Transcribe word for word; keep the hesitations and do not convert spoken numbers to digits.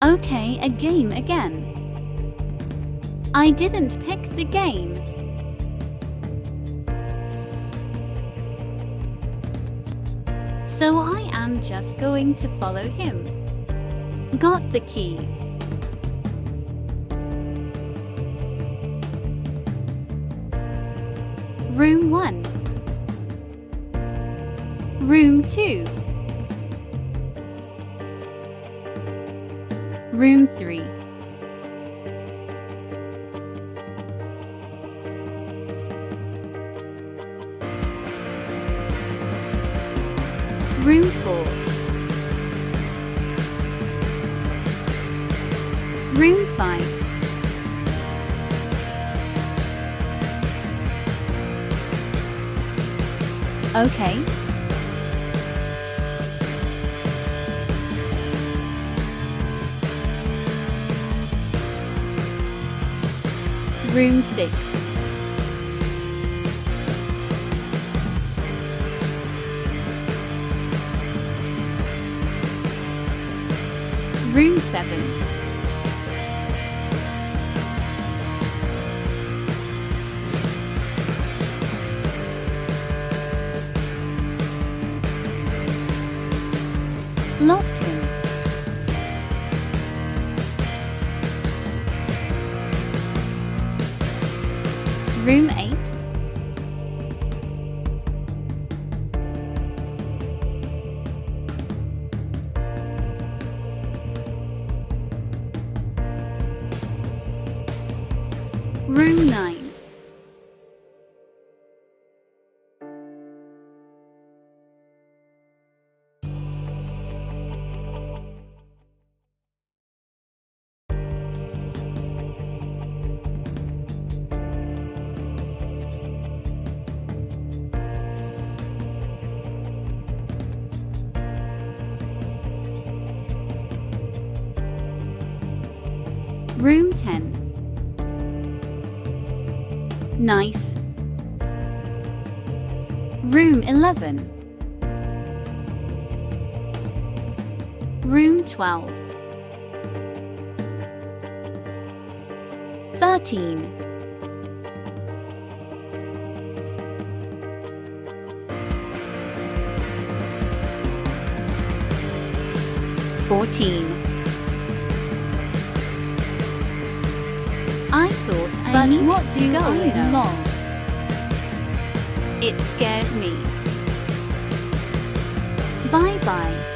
Okay, a game again. I didn't pick the game. So I am just going to follow him. Got the key. Room one. Room two. Room three. Room four. Room five. Okay. Room six. Room seven. Lost him. Room eight. Room nine. Room ten. Nice. Room eleven. Room twelve. thirteen. fourteen. I thought I But needed what to do go I know? long. It scared me. Bye-bye.